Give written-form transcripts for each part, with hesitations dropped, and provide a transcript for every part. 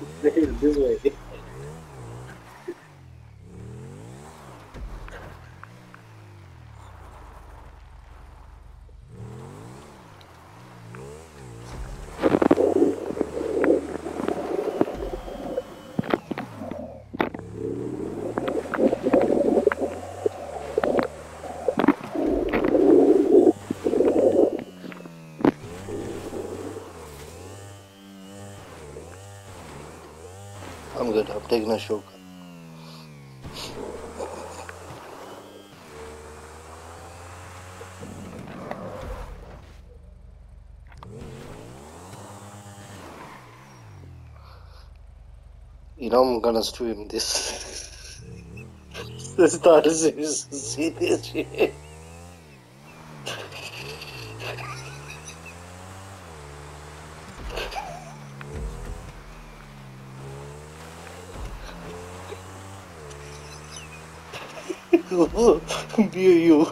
This way. I'm good. I'm taking a shortcut. You know I'm gonna stream this. This not a serious shit. Me or you.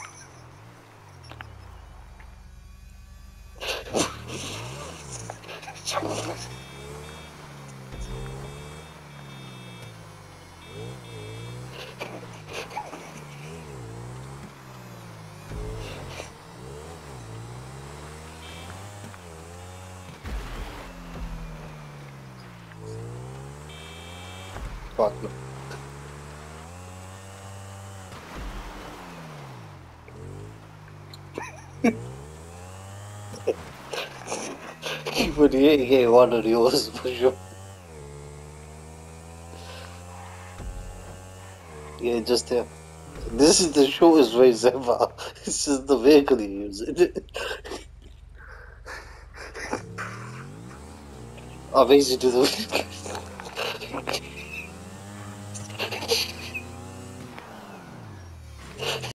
Fuck no. But yeah, one of yours for sure. Yeah, just there. This is the shortest race ever. This is the vehicle you use. I race you to the.